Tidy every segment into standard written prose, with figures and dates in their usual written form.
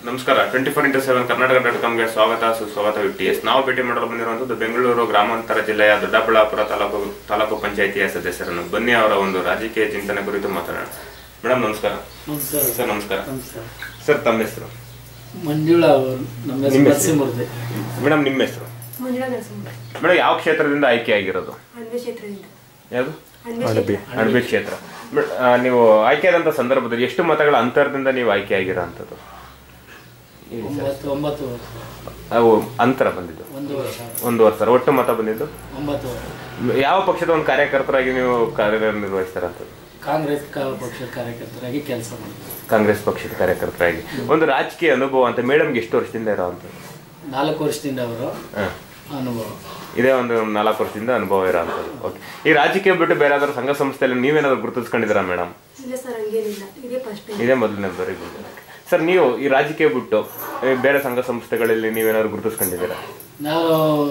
ನಮಸ್ಕಾರ 24x7 ಕರ್ನಾಟಕ.comಗೆ ಸ್ವಾಗತ ಸುಸ್ವಾಗತ ಟಿಎಸ್. ನಾವು ಭೇಟಿ ಮಾಡಲು ಬಂದಿರುವಂತದ್ದು ಬೆಂಗಳೂರು ಗ್ರಾಮಾಂತರ ಜಿಲ್ಲೆಯ ದೊಡ್ಡಬಳ್ಳಾಪುರ ತಾಲೂಕು ಪಂಚಾಯಿತಿಯ ಸದಸ್ಯರನ್ನು. ಬನ್ನಿ ಅವರ ಒಂದು ರಾಜಕೀಯ ಚಿಂತನೆ ಕುರಿತು ಮಾತಾಡೋಣ. ಮೇಡಮ್ ನಮಸ್ಕಾರ. ಸರ್ ನಮಸ್ಕಾರ. ಸರ್ ತಮ್ಮ ಹೆಸರು? ಮಂಜುಳಾ. ಮೇಡಮ್ ನಿಮ್ಮ ಹೆಸರು? ಮೇಡಮ್ ಯಾವ ಕ್ಷೇತ್ರದಿಂದ ಆಯ್ಕೆ ಆಗಿರೋದು? ಯಾವುದು? ಅಣಬಿ ಕ್ಷೇತ್ರ. ನೀವು ಆಯ್ಕೆಯಾದಂತ ಸಂದರ್ಭದಲ್ಲಿ ಎಷ್ಟು ಮತಗಳ ಅಂತರದಿಂದ ನೀವು ಆಯ್ಕೆ ಆಗಿರೋ ಅಂತದ್ದು? ಅವು ಅಂತರ ಬಂದಿದ್ದು 1 ವರ್ಷ. ಒಟ್ಟು ಮತ ಬಂದಿದ್ದು ಯಾವ ಪಕ್ಷದ ಒಂದು ಕಾರ್ಯಕರ್ತರಾಗಿ ನೀವು ಕಾರ್ಯನಿರ್ವಹಿಸ್ತಾರಂತದ್ದು? ಕಾಂಗ್ರೆಸ್ ಪಕ್ಷದ ಕಾರ್ಯಕರ್ತರಾಗಿ ಕೆಲಸ ಮಾಡಿದ್ರು. ಕಾಂಗ್ರೆಸ್ ಪಕ್ಷದ ಕಾರ್ಯಕರ್ತರಾಗಿ ಒಂದು ರಾಜಕೀಯ ಅನುಭವ ಅಂತ ಮೇಡಮ್ಗೆ ಎಷ್ಟು ವರ್ಷದಿಂದ ಇರೋ ಅಂತ? 4 ವರ್ಷದಿಂದ ಅವರು ಅನುಭವ ಇದೇ. ಒಂದು 4 ವರ್ಷದಿಂದ ಅನುಭವ ಇರೋ ಅಂತದ್ದು. ಓಕೆ. ಈ ರಾಜಕೀಯ ಬಿಟ್ಟು ಬೇರೆ ಯಾವ್ದಾದ್ರು ಸಂಘ ಸಂಸ್ಥೆಯಲ್ಲಿ ನೀವೇನಾದ್ರು ಗುರುತಿಸ್ಕೊಂಡಿದ್ದೀರಾ ಮೇಡಮ್? ಇದೇ ಮೊದಲನೇ ಬಾರಿಗೆ. ಸರ್ ನೀವು ಈ ರಾಜಕೀಯ ಬಿಟ್ಟು ಬೇರೆ ಸಂಘ ಸಂಸ್ಥೆಗಳಲ್ಲಿ ನೀವೇನಾದ್ರು ಗುರುತಿಸ್ಕೊಂಡಿದ್ದೀರಾ? ನಾನು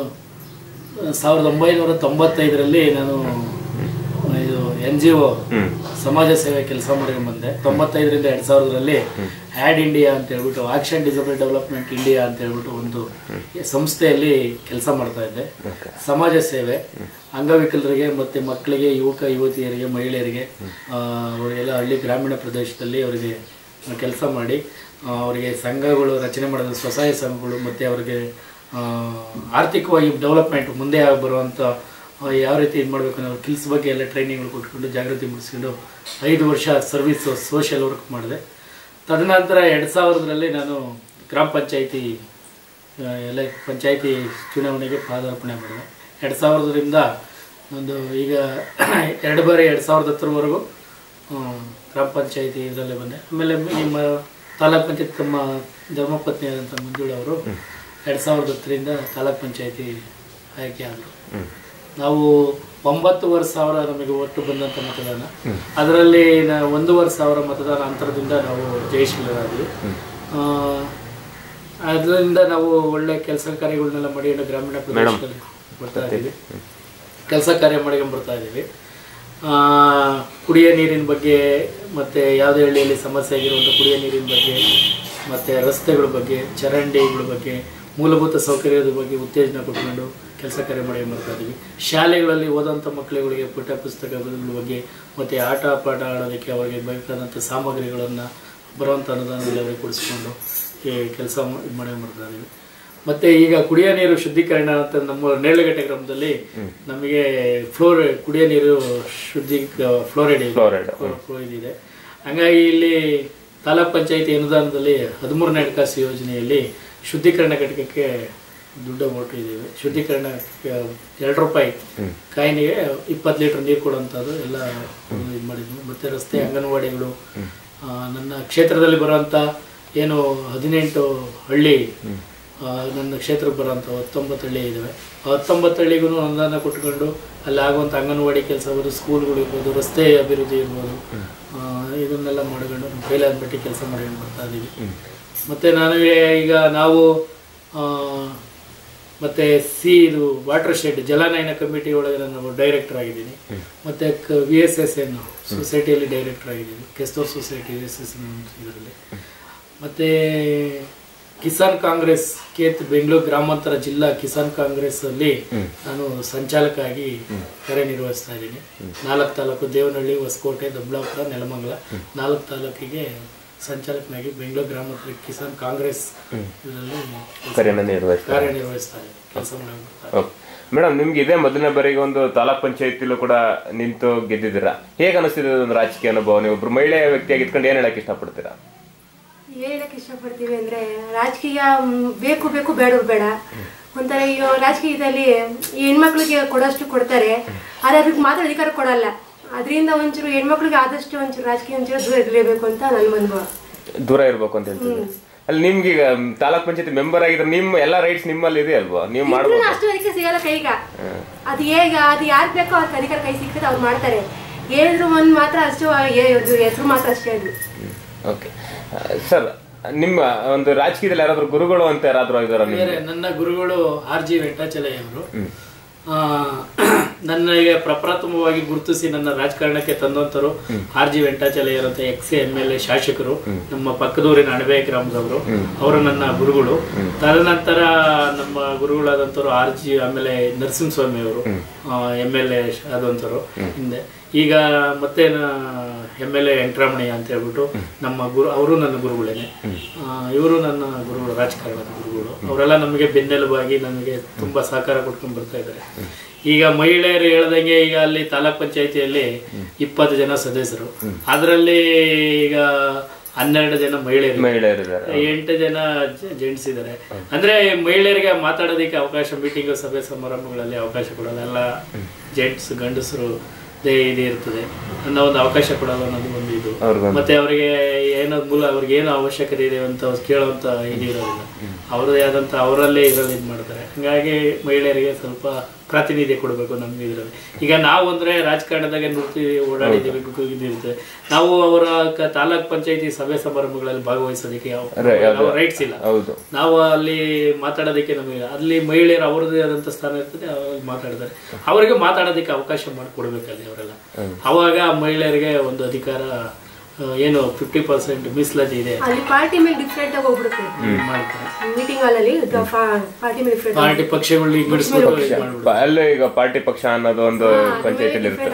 1995ರಲ್ಲಿ ನಾನು ಇದು NGO ಸಮಾಜ ಸೇವೆ ಕೆಲಸ ಮಾಡ್ಕೊಂಡು ಬಂದೆ. 95ರಿಂದ 2000ರಲ್ಲಿ ಆಡ್ ಇಂಡಿಯಾ ಅಂತ ಹೇಳ್ಬಿಟ್ಟು ಆಕ್ಷನ್ ಡಿಸೇಬಲ್ ಡೆವಲಪ್ಮೆಂಟ್ ಇಂಡಿಯಾ ಅಂತ ಹೇಳ್ಬಿಟ್ಟು ಒಂದು ಸಂಸ್ಥೆಯಲ್ಲಿ ಕೆಲಸ ಮಾಡ್ತಾ ಇದ್ದೆ. ಸಮಾಜ ಸೇವೆ ಅಂಗವಿಕಲರಿಗೆ ಮತ್ತೆ ಮಕ್ಕಳಿಗೆ, ಯುವತಿಯರಿಗೆ, ಮಹಿಳೆಯರಿಗೆ, ಅವರಿಗೆಲ್ಲ ಹಳ್ಳಿ ಗ್ರಾಮೀಣ ಪ್ರದೇಶದಲ್ಲಿ ಅವರಿಗೆ ಕೆಲಸ ಮಾಡಿ ಅವರಿಗೆ ಸಂಘಗಳು ರಚನೆ ಮಾಡಿದ ಸ್ವಸಹಾಯ ಸಂಘಗಳು ಮತ್ತು ಅವರಿಗೆ ಆರ್ಥಿಕವಾಗಿ ಡೆವಲಪ್ಮೆಂಟ್ ಮುಂದೆ ಬರುವಂಥ ಯಾವ ರೀತಿ ಇದು ಮಾಡಬೇಕು ಅನ್ನೋ ಸ್ಕಿಲ್ಸ್ ಬಗ್ಗೆ ಎಲ್ಲ ಟ್ರೈನಿಂಗ್ಗಳು ಕೊಟ್ಕೊಂಡು ಜಾಗೃತಿ ಮೂಡಿಸ್ಕೊಂಡು 5 ವರ್ಷ ಸರ್ವಿಸ್ ಸೋಷಿಯಲ್ ವರ್ಕ್ ಮಾಡಿದೆ. ತದನಂತರ 2000ರಲ್ಲಿ ನಾನು ಗ್ರಾಮ ಪಂಚಾಯಿತಿ ಪಂಚಾಯಿತಿ ಚುನಾವಣೆಗೆ ಪಾದಾರ್ಪಣೆ ಮಾಡಿದೆ. 2000ರಿಂದ ಒಂದು ಈಗ 2 ಬಾರಿ 2010ವರೆಗೂ ಗ್ರಾಮ ಪಂಚಾಯಿತಿ ಇದರಲ್ಲೇ ಬಂದೆ. ಆಮೇಲೆ ನಿಮ್ಮ ತಾಲೂಕ್ ಪಂಚಾಯತ್ ತಮ್ಮ ಧರ್ಮಪತ್ನಿ ಆದಂಥ ಮಂಜುಳಾ ಅವರು 2010ರಿಂದ ತಾಲೂಕ್ ಪಂಚಾಯಿತಿ ಆಯ್ಕೆ ಆದರು. ನಾವು 9,000 ನಮಗೆ ಒಟ್ಟು ಬಂದಂಥ ಮತದಾನ. ಅದರಲ್ಲಿ 1,000 ಮತದಾನ ಅಂತರದಿಂದ ನಾವು ಜಯಶೀಲರಾದ್ವಿ. ಅದರಿಂದ ನಾವು ಒಳ್ಳೆ ಕೆಲಸ ಕಾರ್ಯಗಳನ್ನೆಲ್ಲ ಮಾಡಿ ಗ್ರಾಮೀಣ ಪ್ರದೇಶದಲ್ಲಿ ಬರ್ತಾ ಇದ್ದೀವಿ. ಕೆಲಸ ಕಾರ್ಯ ಮಾಡ್ಕೊಂಡು ಬರ್ತಾ ಇದ್ದೀವಿ. ಕುಡಿಯೋ ನೀರಿನ ಬಗ್ಗೆ ಮತ್ತು ಯಾವುದೇ ಹಳ್ಳಿಯಲ್ಲಿ ಸಮಸ್ಯೆ ಆಗಿರುವಂಥ ಕುಡಿಯೋ ನೀರಿನ ಬಗ್ಗೆ ಮತ್ತು ರಸ್ತೆಗಳ ಬಗ್ಗೆ, ಚರಂಡಿಗಳ ಬಗ್ಗೆ, ಮೂಲಭೂತ ಸೌಕರ್ಯದ ಬಗ್ಗೆ ಉತ್ತೇಜನ ಕೊಟ್ಕೊಂಡು ಕೆಲಸ ಕಾರ್ಯ ಮಾಡಿ ಬರ್ತಾ ಇದ್ದೀವಿ. ಶಾಲೆಗಳಲ್ಲಿ ಓದೋಂಥ ಮಕ್ಕಳುಗಳಿಗೆ ಪಠ್ಯ ಪುಸ್ತಕಗಳ ಬಗ್ಗೆ ಮತ್ತು ಆಟ ಪಾಠ ಆಡೋದಕ್ಕೆ ಅವರಿಗೆ ಬೇಕಾದಂಥ ಸಾಮಗ್ರಿಗಳನ್ನು ಬರುವಂಥ ಅನುದಾನದಲ್ಲಿ ಅವರಿಗೆ ಕೊಡಿಸ್ಕೊಂಡು ಈ ಕೆಲಸ ಮಾಡಿ ಬರ್ತಾ ಇದ್ದೀವಿ. ಮತ್ತು ಈಗ ಕುಡಿಯೋ ನೀರು ಶುದ್ಧೀಕರಣ ಅಂತ ನಮ್ಮ ನೇರಳಗಟ್ಟೆ ಗ್ರಾಮದಲ್ಲಿ ನಮಗೆ ಕುಡಿಯೋ ನೀರು ಫ್ಲೋರೈಡ್ ಇದೆ. ಹಾಗಾಗಿ ಇಲ್ಲಿ ತಾಲೂಕ್ ಪಂಚಾಯಿತಿ ಅನುದಾನದಲ್ಲಿ 13ನೇ ಹಣಕಾಸು ಯೋಜನೆಯಲ್ಲಿ ಶುದ್ಧೀಕರಣ ಘಟಕಕ್ಕೆ ದುಡ್ಡು ಕೊಟ್ಟಿದ್ದೀವಿ. ಶುದ್ಧೀಕರಣ 2 ರೂಪಾಯಿ ಕಾಯಿನಿಗೆ 20 ಲೀಟರ್ ನೀರು ಕೊಡುವಂಥದ್ದು ಎಲ್ಲ ಇದು ಮಾಡಿದ್ವಿ. ಮತ್ತು ರಸ್ತೆ, ಅಂಗನವಾಡಿಗಳು, ನನ್ನ ಕ್ಷೇತ್ರದಲ್ಲಿ ಬರುವಂಥ ಏನು 18 ಹಳ್ಳಿ, ನನ್ನ ಕ್ಷೇತ್ರಕ್ಕೆ ಬರೋಂಥ 19 ಹಳ್ಳಿ ಇದ್ದಾವೆ. 19 ಹಳ್ಳಿಗೂ ಅನುದಾನ ಕೊಟ್ಕೊಂಡು ಅಲ್ಲಿ ಆಗುವಂಥ ಅಂಗನವಾಡಿ ಕೆಲಸ ಇರ್ಬೋದು, ಸ್ಕೂಲ್ಗಳು ಇರ್ಬೋದು, ರಸ್ತೆ ಅಭಿವೃದ್ಧಿ ಇರ್ಬೋದು, ಇದನ್ನೆಲ್ಲ ಮಾಡ್ಕೊಂಡು ನಮ್ಮ ಕೈಲಾದ ಮಟ್ಟಿ ಕೆಲಸ ಮಾಡ್ಕೊಂಡು ಬರ್ತಾ ಇದ್ದೀವಿ. ಮತ್ತು ನಾವು ಮತ್ತು ಇದು ವಾಟರ್ ಶೆಡ್ ಜಲನಯನ ಕಮಿಟಿ ಒಳಗೆ ನಾನು ಡೈರೆಕ್ಟರ್ ಆಗಿದ್ದೀನಿ. ಮತ್ತು VSSN ಸೊಸೈಟಿಯಲ್ಲಿ ಡೈರೆಕ್ಟರ್ ಆಗಿದ್ದೀನಿ, ಕೆಸ್ತೂರ್ ಸೊಸೈಟಿ VSSN ಇದರಲ್ಲಿ. ಮತ್ತು ಕಿಸಾನ್ ಕಾಂಗ್ರೆಸ್ ಬೆಂಗಳೂರು ಗ್ರಾಮಾಂತರ ಜಿಲ್ಲಾ ಕಿಸಾನ್ ಕಾಂಗ್ರೆಸ್ ಅಲ್ಲಿ ನಾನು ಸಂಚಾಲಕ ಆಗಿ ಕಾರ್ಯನಿರ್ವಹಿಸ್ತಾ ಇದ್ದೀನಿ. 4 ತಾಲೂಕು ದೇವನಹಳ್ಳಿ, ಹೊಸಕೋಟೆ, ದೊಡ್ಡಬಳ್ಳಾಪುರ, ನೆಲಮಂಗಲ 4 ತಾಲೂಕಿಗೆ ಸಂಚಾಲಕನಾಗಿ ಬೆಂಗಳೂರು ಗ್ರಾಮಾಂತರ ಕಿಸಾನ್ ಕಾಂಗ್ರೆಸ್ ಕಾರ್ಯನಿರ್ವಹಿಸ್ತಾ ಇದ್ದೀನಿ, ಕೆಲಸ ಮಾಡಿ. ಮೇಡಮ್, ನಿಮ್ಗೆ ಇದೇ ಮೊದಲನೇ ಬಾರಿಗೆ ಒಂದು ತಾಲೂಕ್ ಪಂಚಾಯತಿಲೂ ಕೂಡ ನಿಂತು ಗೆದ್ದಿದ್ದೀರಾ. ಹೇಗೆ ಅನಿಸ್ತಿದೆ ಒಂದು ರಾಜಕೀಯ ಅನುಭವ? ನೀವು ಒಬ್ರು ಮಹಿಳೆಯ ವ್ಯಕ್ತಿಯಾಗಿ ಇಟ್ಕೊಂಡು ಏನ್ ಹೇಳಕ್ ಇಷ್ಟಪಡ್ತೀರಾ? ಹೇಳಕ್ ಇಷ್ಟಪಡ್ತೀವಿ ಅಂದ್ರೆ ರಾಜಕೀಯ ಬೇಕು ಬೇಡ ಒಂಥರ ಈಗ ರಾಜಕೀಯದಲ್ಲಿ ಹೆಣ್ಮಕ್ಳಿಗೆ ಕೊಡೋಷ್ಟು ಕೊಡ್ತಾರೆ, ಆದ್ರೆ ಅದಕ್ಕೆ ಮಾತ್ರ ಅಧಿಕಾರ ಕೊಡಲ್ಲ. ಅದರಿಂದ ಒಂಚೂರು ಹೆಣ್ಮಕ್ಳಿಗೆ ಆದಷ್ಟು ಒಂಚೂರು ರಾಜಕೀಯ ದೂರ ಇರಲೇಬೇಕು ಅಂತ ನನ್ನ ಅನುಭವ. ದೂರ ಇರ್ಬೇಕು ಅಂತ ಹೇಳ್ತೀನಿ. ಅಲ್ಲಿ ನಿಮ್ಗೆ ಈಗ ತಾಲೂಕ್ ಪಂಚಾಯತಿ ಮೆಂಬರ್ ಆಗಿದ್ರೆ ನಿಮ್ಮ ಎಲ್ಲಾ ರೈಟ್ಸ್ ನಿಮ್ಮಲ್ಲಿ ಇದೆ ಅಲ್ವಾ? ನೀವು ಮಾಡ್ಬೋದು. ಅಷ್ಟು ಅದಕ್ಕೆ ಸಿಗಲ್ಲ ಕೈಗ. ಅದು ಯಾರು ಬೇಕೋ ಅವ್ರಿಗೆ ಅಧಿಕಾರ ಕೈ ಸಿಗ್ತದೆ, ಅವ್ರು ಮಾಡ್ತಾರೆ. ಹೇಳಿದ್ರು ಒಂದ್ ಮಾತ್ರ ಅಷ್ಟು ಹೆಸರು ಮಾತ್ರ ಅಷ್ಟೇ ಅದು. ಓಕೆ ಸರ್, ನಿಮ್ಮ ಒಂದು ರಾಜಕೀಯದಲ್ಲಿ ಯಾರಾದ್ರೂ ಗುರುಗಳು ಅಂತ ಯಾರಾದ್ರೂ ಇದಾರ? ನನ್ನ ಗುರುಗಳು RG ವೆಂಕಟಾಚಲಯ್ಯ ಅವರು. ನನಗೆ ಪ್ರಪ್ರಥಮವಾಗಿ ಗುರುತಿಸಿ ನನ್ನ ರಾಜಕಾರಣಕ್ಕೆ ತಂದಂತರು RG ವೆಂಕಟಾಚಲಯ್ಯರ್ ಅಂತ XMLA ಶಾಸಕರು, ನಮ್ಮ ಪಕ್ಕದೂರಿನ ಅಣಬೆ ಗ್ರಾಮದವರು. ಅವರು ನನ್ನ ಗುರುಗಳು. ತದನಂತರ ನಮ್ಮ ಗುರುಗಳಾದಂತರು RG ಆಮೇಲೆ ನರಸಿಂಹಸ್ವಾಮಿ ಅವರು MLA ಆದಂತರು ಹಿಂದೆ. ಈಗ ಮತ್ತೆ MLA ವೆಂಕಟರಮಣಯ್ಯ ಅಂತ ಹೇಳ್ಬಿಟ್ಟು ನಮ್ಮ ಅವರು ನನ್ನ ಗುರುಗಳೇನೆ. ಇವರು ನನ್ನ ಗುರುಗಳು, ರಾಜಕಾರಣದ ಗುರುಗಳು. ಅವರೆಲ್ಲ ನಮಗೆ ಬೆನ್ನೆಲುಬಾಗಿ ನಮಗೆ ತುಂಬಾ ಸಹಕಾರ ಕೊಟ್ಕೊಂಡು ಬರ್ತಾ ಇದ್ದಾರೆ. ಈಗ ಮಹಿಳೆಯರು ಹೇಳ್ದಂಗೆ ಈಗ ಅಲ್ಲಿ ತಾಲೂಕ್ ಪಂಚಾಯತಿಯಲ್ಲಿ 20 ಜನ ಸದಸ್ಯರು, ಅದರಲ್ಲಿ ಈಗ 12 ಜನ ಮಹಿಳೆಯರು, 8 ಜನ ಜೆಂಟ್ಸ್ ಇದ್ದಾರೆ. ಅಂದ್ರೆ ಮಹಿಳೆಯರಿಗೆ ಮಾತಾಡೋದಕ್ಕೆ ಅವಕಾಶ, ಮೀಟಿಂಗ್ ಸಭೆ ಸಮಾರಂಭಗಳಲ್ಲಿ ಅವಕಾಶ ಕೊಡೋಲ್ಲ. ಎಲ್ಲ ಜೆಂಟ್ಸ್ ಗಂಡಸರು ಇದು ಇರ್ತದೆ ಅನ್ನೋ ಒಂದು ಅವಕಾಶ ಕೊಡೋದು ಅನ್ನೋದು ಒಂದು ಇದು. ಮತ್ತೆ ಅವರಿಗೆ ಏನೋ ಅವ್ರಿಗೆ ಏನೋ ಅವಶ್ಯಕತೆ ಇದೆ ಅಂತ ಕೇಳುವಂತ ಇದು ಇರೋದಿಲ್ಲ. ಅವ್ರದೇ ಆದಂತ ಅವರಲ್ಲೇ ಇರೋದು ಇದು ಮಾಡ್ತಾರೆ. ಹಂಗಾಗಿ ಮಹಿಳೆಯರಿಗೆ ಸ್ವಲ್ಪ ಪ್ರಾತಿನಿಧ್ಯ ಕೊಡಬೇಕು ನಮ್ಗೆ ಇದರಲ್ಲಿ. ಈಗ ನಾವು ಅಂದ್ರೆ ರಾಜಕಾರಣದಾಗ ನುಡ್ತೀವಿ, ಓಡಾಡಿದ್ದೀವಿ, ಇದಿರ್ತದೆ. ನಾವು ಅವರ ತಾಲೂಕ್ ಪಂಚಾಯತಿ ಸಭೆ ಸಮಾರಂಭಗಳಲ್ಲಿ ಭಾಗವಹಿಸೋದಕ್ಕೆ ಯಾವ ರೈಟ್ಸ್ ಇಲ್ಲ. ನಾವು ಅಲ್ಲಿ ಮಾತಾಡೋದಕ್ಕೆ ನಮಗೆ ಅಲ್ಲಿ ಮಹಿಳೆಯರು ಅವ್ರದ್ದೇ ಆದಂತ ಸ್ಥಾನ ಇರ್ತದೆ, ಮಾತಾಡ್ತಾರೆ. ಅವರಿಗೆ ಮಾತಾಡೋದಕ್ಕೆ ಅವಕಾಶ ಮಾಡಿಕೊಡ್ಬೇಕಲ್ಲಿ ಅವರೆಲ್ಲ. ಅವಾಗ ಮಹಿಳೆಯರಿಗೆ ಒಂದು ಅಧಿಕಾರ ಏನು 50% ಮೀಸಲಾತಿ ಇದೆ. ಅಲ್ಲಿ ಪಾರ್ಟಿ ಮೇಲೆ ಡಿಫರೆಂಟ್ ಆಗಿ ಹೋಗ್ಬಿಡುತ್ತೆ. ಮೀಟಿಂಗ್ ಹಾಲಲ್ಲಿ ಪಾರ್ಟಿ ಪಕ್ಷಗಳು ಅಲ್ಲೇ ಈಗ ಪಾರ್ಟಿ ಪಕ್ಷ ಅನ್ನೋದು ಒಂದು ಪಂಚಾಯತಿಯಲ್ಲಿ ಇರುತ್ತೆ.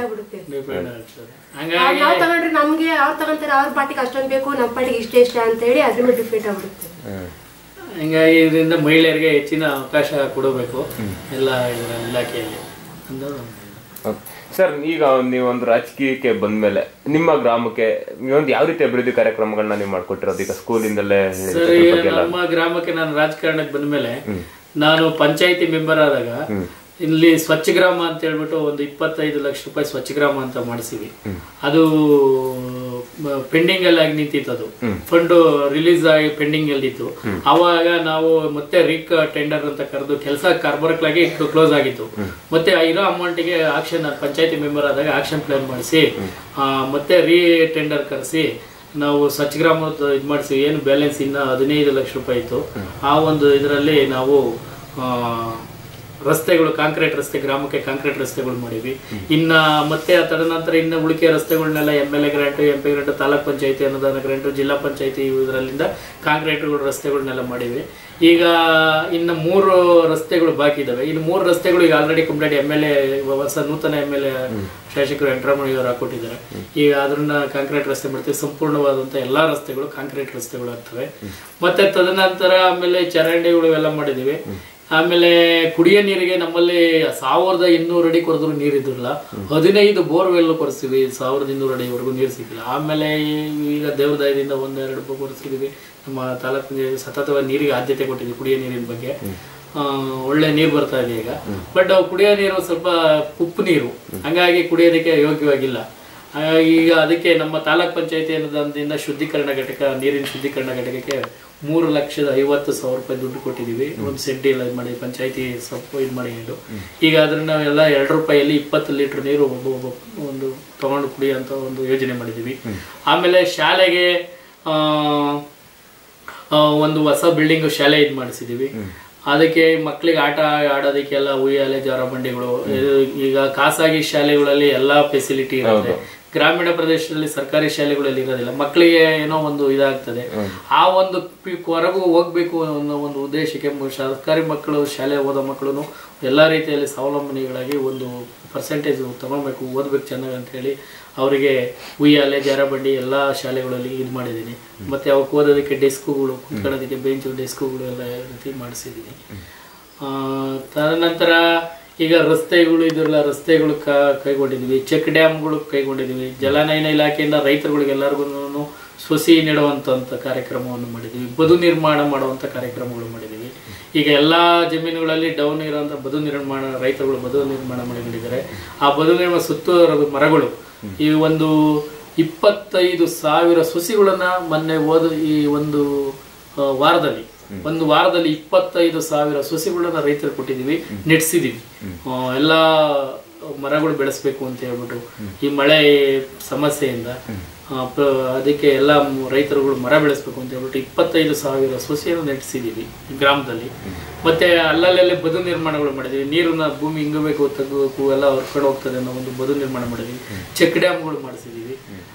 ನಾವು ತಗೊಂಡ್ರೆ ನಮ್ಗೆ ಅವ್ರು ತಗೊಂತಾರೆ, ಅವ್ರ ಪಾರ್ಟಿಗೆ ಅಷ್ಟೊಂದು ಬೇಕು, ನಮ್ಮ ಪಾರ್ಟಿಗೆ ಇಷ್ಟ ಇಷ್ಟ ಅಂತ ಹೇಳಿ ಅದ್ರ ಮೇಲೆ ಡಿಫರೆಂಟ್ ಆಗ್ಬಿಡುತ್ತೆ. ಹಂಗಾಗಿ ಇದರಿಂದ ಮಹಿಳೆಯರಿಗೆ ಹೆಚ್ಚಿನ ಅವಕಾಶ ಕೊಡಬೇಕು ಎಲ್ಲ ಇಲಾಖೆಯಲ್ಲಿ ಅಂತ. ಸರ್, ಈಗ ನೀವೊಂದು ರಾಜಕೀಯಕ್ಕೆ ಬಂದ್ಮೇಲೆ ನಿಮ್ಮ ಗ್ರಾಮಕ್ಕೆ ಒಂದು ಯಾವ ರೀತಿ ಅಭಿವೃದ್ಧಿ ಕಾರ್ಯಕ್ರಮಗಳನ್ನ ನೀವು ಮಾಡ್ಕೊಟ್ಟಿರೋದು? ಈಗ ಸ್ಕೂಲಿಂದಲೇ ನಮ್ಮ ಗ್ರಾಮಕ್ಕೆ ನಾನು ರಾಜಕಾರಣಕ್ಕೆ ಬಂದ್ಮೇಲೆ ನಾನು ಪಂಚಾಯತಿ ಮೆಂಬರ್ ಆದಾಗ ಇಲ್ಲಿ ಸ್ವಚ್ಛ ಗ್ರಾಮ ಅಂತ ಹೇಳ್ಬಿಟ್ಟು ಒಂದು 25 ಲಕ್ಷ ರೂಪಾಯಿ ಸ್ವಚ್ಛ ಗ್ರಾಮ ಅಂತ ಮಾಡಿಸಿವಿ. ಅದು ಪೆಂಡಿಂಗ್ ಅಲ್ಲಿ ಆಗಿ ನಿಂತಿತ್ತು. ಅದು ಫಂಡ್ ರಿಲೀಸ್ ಆಗಿ ಪೆಂಡಿಂಗ್ ಅಲ್ಲಿ ಇತ್ತು. ಅವಾಗ ನಾವು ಮತ್ತೆ ರೀಕ್ ಟೆಂಡರ್ ಅಂತ ಕರೆದು ಕೆಲಸ ಕಾರ್ಬರ್ಕ್ಲಾಗಿ ಕ್ಲೋಸ್ ಆಗಿತ್ತು. ಮತ್ತೆ ಇರೋ ಅಮೌಂಟ್ಗೆ ಆಕ್ಷನ್, ಪಂಚಾಯತಿ ಮೆಂಬರ್ ಆದಾಗ ಆಕ್ಷನ್ ಪ್ಲಾನ್ ಮಾಡಿಸಿ ಮತ್ತೆ ರೀ ಟೆಂಡರ್ ಕರೆಸಿ ನಾವು ಸ್ವಚ್ಛ ಗ್ರಾಮ ಇದು ಮಾಡಿಸಿ. ಏನು ಬ್ಯಾಲೆನ್ಸ್ ಇನ್ನ 15 ಲಕ್ಷ ರೂಪಾಯಿ ಇತ್ತು. ಆ ಒಂದು ಇದರಲ್ಲಿ ನಾವು ರಸ್ತೆಗಳು, ಕಾಂಕ್ರೀಟ್ ರಸ್ತೆ, ಗ್ರಾಮಕ್ಕೆ ಕಾಂಕ್ರೀಟ್ ರಸ್ತೆಗಳು ಮಾಡಿವಿ. ಇನ್ನ ಮತ್ತೆ ತದನಂತರ ಇನ್ನು ಉಳಿಕೆ ರಸ್ತೆಗಳನ್ನೆಲ್ಲ MLA grant, MP grant, taluk ಪಂಚಾಯತಿ ಅನುದಾನ ಗ್ರಾಂಟ್, ಜಿಲ್ಲಾ ಪಂಚಾಯತಿ ಇದರಲ್ಲಿಂದ ಕಾಂಕ್ರೀಟ್ ರಸ್ತೆಗಳನ್ನೆಲ್ಲ ಮಾಡಿವಿ. ಈಗ ಇನ್ನು 3 ರಸ್ತೆಗಳು ಬಾಕಿ ಇದಾವೆ. ಇನ್ನು 3 ರಸ್ತೆಗಳು ಈಗ ಆಲ್ರೆಡಿ ಕಂಪ್ಲೀಟ್ MLA ಹೊಸ ನೂತನ MLA ಶಾಸಕರು ವೆಂಕಟರಮಣಯ್ಯ ಅವರು ಹಾಕೊಟ್ಟಿದ್ದಾರೆ. ಈಗ ಅದನ್ನ ಕಾಂಕ್ರೀಟ್ ರಸ್ತೆ ಮಾಡ್ತೀವಿ. ಸಂಪೂರ್ಣವಾದಂತ ಎಲ್ಲಾ ರಸ್ತೆಗಳು ಕಾಂಕ್ರೀಟ್ ರಸ್ತೆಗಳು ಆಗ್ತವೆ. ಮತ್ತೆ ತದನಂತರ ಆಮೇಲೆ ಚರಂಡಿಗಳು ಎಲ್ಲ ಮಾಡಿದೀವಿ. ಆಮೇಲೆ ಕುಡಿಯೋ ನೀರಿಗೆ ನಮ್ಮಲ್ಲಿ 1200 ಅಡಿ ಕೊರೆದ್ರು ನೀರಿದ್ರಲ್ಲ, 15 ಬೋರ್ವೆಲ್ ಕೊರೆಸ್ತೀವಿ. 1200 ಅಡಿವರೆಗೂ ನೀರು ಸಿಕ್ಕಿಲ್ಲ. ಆಮೇಲೆ ಈಗ ದೇವ್ರ ದಯದಿಂದ 1-2 ಕೊರೆಸಿದೀವಿ. ನಮ್ಮ ತಾಲೂಕಿಗೆ ಸತತವಾಗಿ ನೀರಿಗೆ ಆದ್ಯತೆ ಕೊಟ್ಟಿದ್ವಿ. ಕುಡಿಯೋ ನೀರಿನ ಬಗ್ಗೆ ಒಳ್ಳೆ ನೀರು ಬರ್ತಾ ಇದೆ ಈಗ. ಬಟ್ ಕುಡಿಯೋ ನೀರು ಸ್ವಲ್ಪ ಉಪ್ಪು ನೀರು, ಹಂಗಾಗಿ ಕುಡಿಯೋದಕ್ಕೆ ಯೋಗ್ಯವಾಗಿಲ್ಲ. ಈಗ ಅದಕ್ಕೆ ನಮ್ಮ ತಾಲೂಕ್ ಪಂಚಾಯತಿ ಅನುದಾನದಿಂದ ಶುದ್ಧೀಕರಣ ಘಟಕ, ನೀರಿನ ಶುದ್ಧೀಕರಣ ಘಟಕಕ್ಕೆ 3,50,000 ರೂಪಾಯಿ ದುಡ್ಡು ಕೊಟ್ಟಿದ್ದೀವಿ. ಒಂದು ಸೆಡ್ ಎಲ್ಲ ಇದು ಮಾಡಿ ಪಂಚಾಯತಿ ಸ್ವಲ್ಪ ಇದು ಮಾಡಿಕೊಂಡು ಈಗ ಅದನ್ನ ನಾವೆಲ್ಲ 2 ರೂಪಾಯಿಯಲ್ಲಿ 20 ಲೀಟರ್ ನೀರು ಒಂದು ತಗೊಂಡು ಕುಡಿಯೋಂಥ ಒಂದು ಯೋಜನೆ ಮಾಡಿದ್ದೀವಿ. ಆಮೇಲೆ ಶಾಲೆಗೆ ಒಂದು ಹೊಸ ಬಿಲ್ಡಿಂಗ್ ಶಾಲೆ ಇದು ಮಾಡಿಸಿದ್ದೀವಿ. ಅದಕ್ಕೆ ಮಕ್ಕಳಿಗೆ ಆಟ ಆಡೋದಕ್ಕೆಲ್ಲ ಉಯ್ಯಾಲೆ, ಜಾರಬಂಡಿಗಳು. ಈಗ ಖಾಸಗಿ ಶಾಲೆಗಳಲ್ಲಿ ಎಲ್ಲಾ ಫೆಸಿಲಿಟಿ ಇರುತ್ತೆ. ಗ್ರಾಮೀಣ ಪ್ರದೇಶದಲ್ಲಿ ಸರ್ಕಾರಿ ಶಾಲೆಗಳಲ್ಲಿ ಇರೋದಿಲ್ಲ. ಮಕ್ಕಳಿಗೆ ಏನೋ ಒಂದು ಇದಾಗ್ತದೆ. ಆ ಒಂದು ಹೊರಗೂ ಹೋಗ್ಬೇಕು ಅನ್ನೋ ಒಂದು ಉದ್ದೇಶಕ್ಕೆ ಸರ್ಕಾರಿ ಮಕ್ಕಳು, ಶಾಲೆ ಓದೋ ಮಕ್ಕಳು ಎಲ್ಲಾ ರೀತಿಯಲ್ಲಿ ಸ್ವಾವಲಂಬನೆಗಳಾಗಿ ಒಂದು ಪರ್ಸೆಂಟೇಜ್ ತಗೊಳ್ಬೇಕು, ಓದ್ಬೇಕು ಚೆನ್ನಾಗಿ ಅಂತ ಹೇಳಿ ಅವರಿಗೆ ಉಯ್ಯಾಲೆ, ಜಾರಬಂಡಿ ಎಲ್ಲ ಶಾಲೆಗಳಲ್ಲಿ ಇದು ಮಾಡಿದ್ದೀನಿ. ಮತ್ತೆ ಅವಕ್ಕೆ ಓದೋದಕ್ಕೆ ಡೆಸ್ಕ್ಗಳು, ಕುತ್ಕೊಳ್ಳೋದಕ್ಕೆ ಬೆಂಚು, ಡೆಸ್ಕ್ಗಳು ಎಲ್ಲ ರೀತಿ ಮಾಡಿಸಿದ್ದೀನಿ. ತದನಂತರ ಈಗ ರಸ್ತೆಗಳು ಇದೆಲ್ಲ ರಸ್ತೆಗಳು ಕೈಗೊಂಡಿದ್ವಿ. ಚೆಕ್ ಡ್ಯಾಮ್ಗಳು ಕೈಗೊಂಡಿದ್ವಿ. ಜಲನಯನ ಇಲಾಖೆಯಿಂದ ರೈತರುಗಳಿಗೆ ಎಲ್ಲರಿಗೂ ಸೊಸಿ ನೆಡುವಂಥ ಕಾರ್ಯಕ್ರಮವನ್ನು ಮಾಡಿದ್ವಿ. ಬದು ನಿರ್ಮಾಣ ಮಾಡುವಂಥ ಕಾರ್ಯಕ್ರಮಗಳು ಮಾಡಿದ್ವಿ. ಈಗ ಎಲ್ಲ ಜಮೀನುಗಳಲ್ಲಿ ಡೌನ್ ಇರೋಂಥ ಬದು ನಿರ್ಮಾಣ, ರೈತರುಗಳು ಬದು ನಿರ್ಮಾಣ ಮಾಡಿಕೊಂಡಿದ್ದಾರೆ. ಆ ಬದು ನಿರ್ಮಾಣ ಸುತ್ತ ಮರಗಳು ಈ ಒಂದು 25,000 ಸೊಸಿಗಳನ್ನ ಮೊನ್ನೆ ಈ ಒಂದು ವಾರದಲ್ಲಿ 25,000 ಸಸಿಗಳನ್ನ ರೈತರು ಕೊಟ್ಟಿದ್ದೀವಿ, ನೆಡ್ಸಿದೀವಿ. ಎಲ್ಲಾ ಮರಗಳು ಬೆಳೆಸ್ಬೇಕು ಅಂತ ಹೇಳ್ಬಿಟ್ಟು ಈ ಮಳೆ ಸಮಸ್ಯೆಯಿಂದ ಅದಕ್ಕೆ ಎಲ್ಲ ರೈತರುಗಳು ಮರ ಬೆಳೆಸ್ಬೇಕು ಅಂತ ಹೇಳ್ಬಿಟ್ಟು 25,000 ಸಸಿಯನ್ನು ನೆಟ್ಟಿಸಿದ್ದೀವಿ ಗ್ರಾಮದಲ್ಲಿ. ಮತ್ತು ಅಲ್ಲಲ್ಲೇ ಬದು ನಿರ್ಮಾಣಗಳು ಮಾಡಿದ್ದೀವಿ. ನೀರನ್ನ ಭೂಮಿ ಹಿಂಗಬೇಕು ತಗೋಬೇಕು ಎಲ್ಲ ಹೊರ್ಕೊಂಡು ಹೋಗ್ತದೆ ಅನ್ನೋ ಒಂದು ಬದು ನಿರ್ಮಾಣ ಮಾಡಿದ್ದೀವಿ. ಚೆಕ್ ಡ್ಯಾಮ್ಗಳು ಮಾಡಿಸಿದ್ದೀವಿ.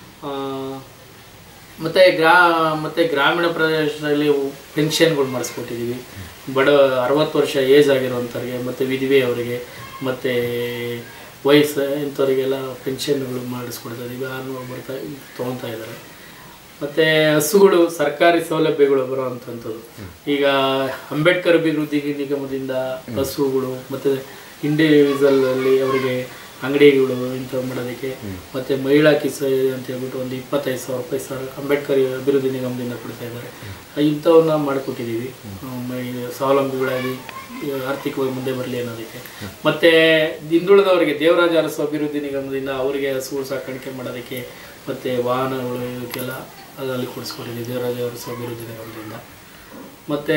ಮತ್ತು ಗ್ರಾಮೀಣ ಪ್ರದೇಶದಲ್ಲಿ ಪೆನ್ಷನ್ಗಳು ಮಾಡಿಸ್ಕೊಟ್ಟಿದ್ದೀವಿ. 60 ವರ್ಷ ಏಜ್ ಆಗಿರೋಂಥವ್ರಿಗೆ ಮತ್ತು ವಿಧವೆಯವರಿಗೆ ಮತ್ತು ವಯಸ್ಸು ಇಂಥವರಿಗೆಲ್ಲ ಪೆನ್ಷನ್ಗಳು ಮಾಡಿಸ್ಕೊಡ್ತಾ ಇದ್ದೀವಿ. ತೊಗೊತಾ ಇದ್ದಾರೆ. ಮತ್ತು ಹಸುಗಳು ಸರ್ಕಾರಿ ಸೌಲಭ್ಯಗಳು ಬರುವಂಥದ್ದು. ಈಗ ಅಂಬೇಡ್ಕರ್ ಅಭಿವೃದ್ಧಿ ನಿಗಮದಿಂದ ಹಸುಗಳು ಮತ್ತು ಇಂಡಿವಿಜುವಲಲ್ಲಿ ಅವರಿಗೆ ಅಂಗಡಿಗಳು ಇಂಥವು ಮಾಡೋದಕ್ಕೆ ಮತ್ತು ಮಹಿಳಾ ಕಿಸ್ ಅಂತ ಹೇಳ್ಬಿಟ್ಟು ಒಂದು 25,000 ರೂಪಾಯಿ ಅಂಬೇಡ್ಕರ್ ಅಭಿವೃದ್ಧಿ ನಿಗಮದಿಂದ ಕೊಡ್ತಾ ಇದ್ದಾರೆ. ಇಂಥವನ್ನ ಮಾಡಿಕೊಟ್ಟಿದ್ದೀವಿ ಸ್ವಾವಲಂಬಿಗಳಾಗಿ ಆರ್ಥಿಕವಾಗಿ ಮುಂದೆ ಬರಲಿ ಅನ್ನೋದಕ್ಕೆ. ಮತ್ತು ಹಿಂದುಳಿದವರಿಗೆ ದೇವರಾಜ ಅರಸು ಅಭಿವೃದ್ಧಿ ನಿಗಮದಿಂದ ಅವರಿಗೆ ಹಸುಗಳು ಸಾಕಾಣಿಕೆ ಮಾಡೋದಕ್ಕೆ ಮತ್ತು ವಾಹನಗಳು ಇದಕ್ಕೆಲ್ಲ ಅದರಲ್ಲಿ ಕೊಡಿಸ್ಕೊಟ್ಟಿದ್ದೀವಿ ದೇವರಾಜ ಅರಸು ಅಭಿವೃದ್ಧಿ ನಿಗಮದಿಂದ. ಮತ್ತು